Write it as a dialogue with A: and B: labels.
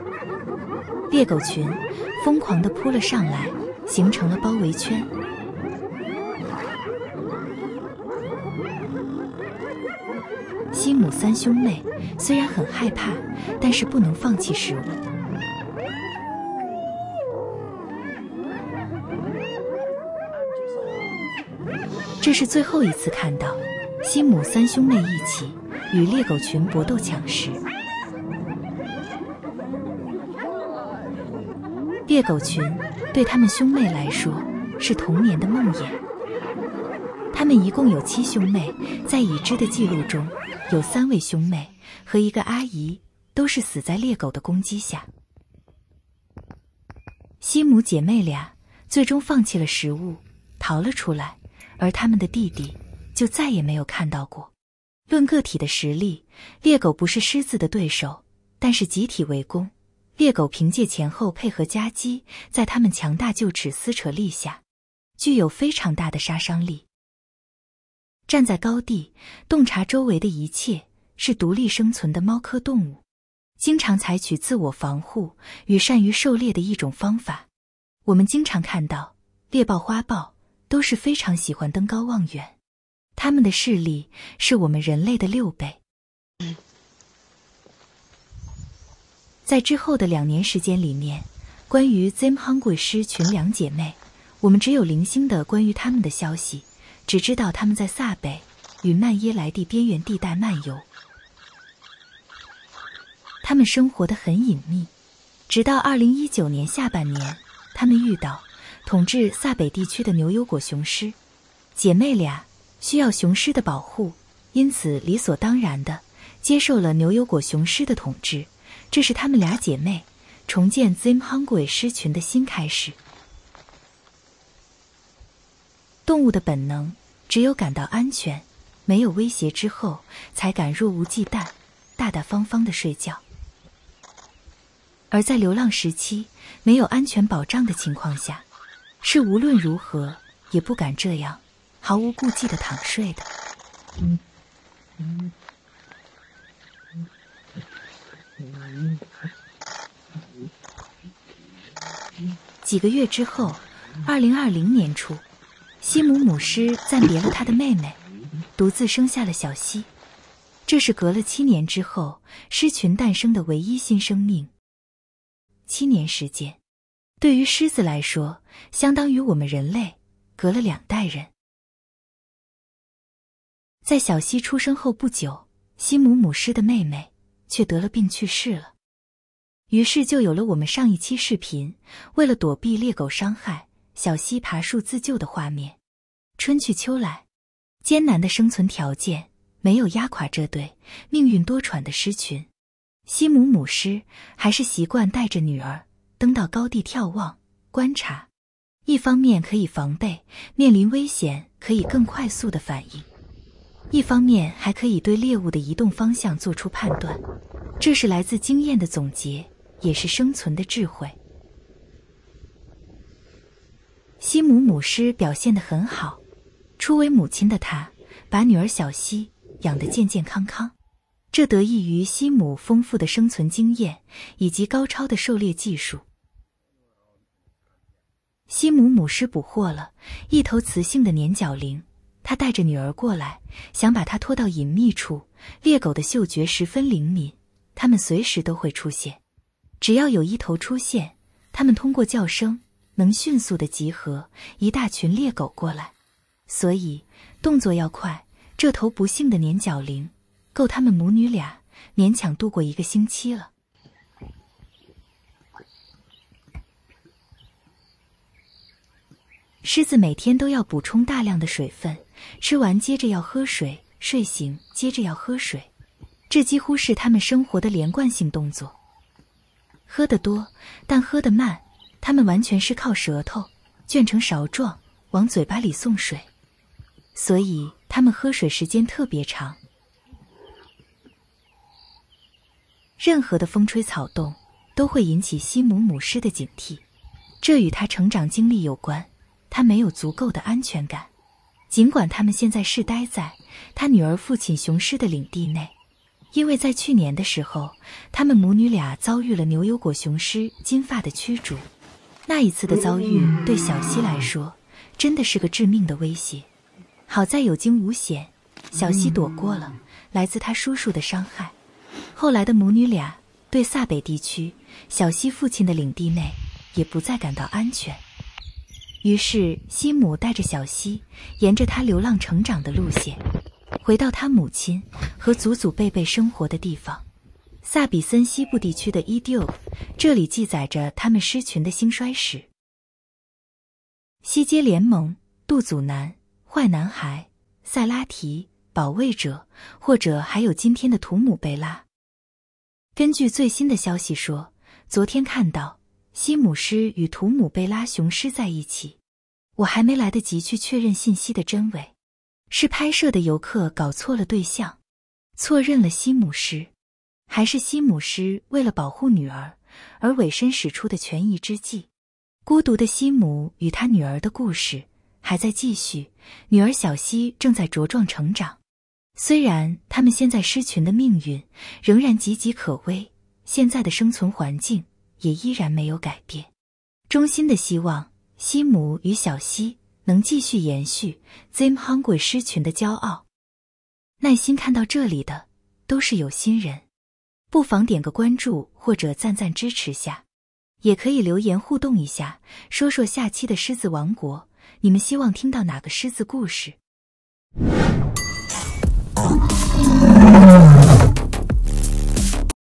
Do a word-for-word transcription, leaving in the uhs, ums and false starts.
A: 猎狗群疯狂地扑了上来，形成了包围圈。西姆三兄妹虽然很害怕，但是不能放弃食物。这是最后一次看到西姆三兄妹一起与猎狗群搏斗抢食。猎狗群对他们兄妹来说是童年的梦魇。他们一共有七兄妹，在已知的记录中，有三位兄妹和一个阿姨都是死在猎狗的攻击下。西姆姐妹俩最终放弃了食物，逃了出来，而他们的弟弟就再也没有看到过。论个体的实力，猎狗不是狮子的对手，但是集体围攻，猎狗凭借前后配合夹击，在他们强大臼齿撕扯力下，具有非常大的杀伤力。站在高地，洞察周围的一切，是独立生存的猫科动物，经常采取自我防护与善于狩猎的一种方法。我们经常看到猎豹、花豹都是非常喜欢登高望远，它们的视力是我们人类的六倍。在之后的两年时间里面，关于 Zimhangui 狮群两姐妹，我们只有零星的关于她们的消息，只知道她们在萨北与曼耶莱地边缘地带漫游。她们生活得很隐秘，直到二零一九年下半年，她们遇到统治萨北地区的牛油果雄狮。姐妹俩需要雄狮的保护，因此理所当然地接受了牛油果雄狮的统治。这是她们俩姐妹重建 Zimhangui 狮群的新开始。动物的本能只有感到安全，没有威胁之后，才敢若无忌惮、大大方方地睡觉。而在流浪时期，没有安全保障的情况下，是无论如何也不敢这样毫无顾忌地躺睡的。嗯嗯几个月之后，二零二零年初，西姆母狮暂别了她的妹妹，独自生下了小西。这是隔了七年之后狮群诞生的唯一新生命。七年时间，对于狮子来说，相当于我们人类隔了两代人。在小西出生后不久，西姆母狮的妹妹却得了病去世了。于是就有了我们上一期视频为了躲避猎狗伤害，小西爬树自救的画面。春去秋来，艰难的生存条件没有压垮这对命运多舛的狮群。西姆母狮还是习惯带着女儿登到高地眺望观察，一方面可以防备面临危险可以更快速的反应，一方面还可以对猎物的移动方向做出判断。这是来自经验的总结，也是生存的智慧。西姆母狮表现得很好，初为母亲的她把女儿小西养得健健康康，这得益于西姆丰富的生存经验以及高超的狩猎技术。西姆母狮捕获了一头雌性的年角羚，她带着女儿过来，想把它拖到隐秘处。猎狗的嗅觉十分灵敏，它们随时都会出现。只要有一头出现，它们通过叫声能迅速地集合一大群猎狗过来，所以动作要快。这头不幸的年角羚够他们母女俩勉强度过一个星期了。狮子每天都要补充大量的水分，吃完接着要喝水，睡醒接着要喝水，这几乎是它们生活的连贯性动作。喝得多，但喝得慢，它们完全是靠舌头卷成勺状往嘴巴里送水，所以它们喝水时间特别长。任何的风吹草动都会引起西姆母狮的警惕，这与它成长经历有关。它没有足够的安全感，尽管它们现在是待在它女儿父亲雄狮的领地内， 因为在去年的时候，他们母女俩遭遇了牛油果雄狮金发的驱逐。那一次的遭遇对小溪来说，真的是个致命的威胁。好在有惊无险，小溪躲过了来自他叔叔的伤害。后来的母女俩对萨北地区小溪父亲的领地内也不再感到安全。于是西姆带着小溪沿着他流浪成长的路线，回到他母亲和祖祖辈辈生活的地方——萨比森西部地区的伊迪欧，这里记载着他们狮群的兴衰史。西街联盟、杜祖南、坏男孩、塞拉提、保卫者，或者还有今天的图姆贝拉。根据最新的消息说，昨天看到西姆狮与图姆贝拉雄狮在一起。我还没来得及去确认信息的真伪，是拍摄的游客搞错了对象，错认了西姆狮，还是西姆狮为了保护女儿而委身使出的权宜之计？孤独的西姆与他女儿的故事还在继续，女儿小溪正在茁壮成长。虽然他们现在狮群的命运仍然岌岌可危，现在的生存环境也依然没有改变。衷心的希望西姆与小溪能继续延续 Zimbabwe 狮群的骄傲。耐心看到这里的都是有心人，不妨点个关注或者赞赞支持下，也可以留言互动一下，说说下期的狮子王国，你们希望听到哪个狮子故事？